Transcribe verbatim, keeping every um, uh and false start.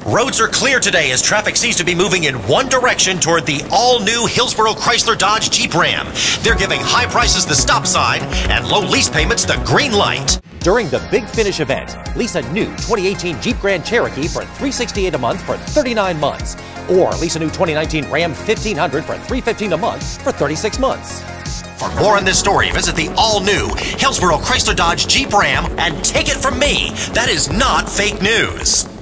Roads are clear today as traffic seems to be moving in one direction toward the all-new Hillsborough Chrysler Dodge Jeep Ram. They're giving high prices the stop sign and low lease payments the green light. During the Big Finish event, lease a new twenty eighteen Jeep Grand Cherokee for three hundred sixty-eight dollars a month for thirty-nine months. Or lease a new twenty nineteen Ram fifteen hundred for three hundred fifteen dollars a month for thirty-six months. For more on this story, visit the all-new Hillsborough Chrysler Dodge Jeep Ram and take it from me, that is not fake news.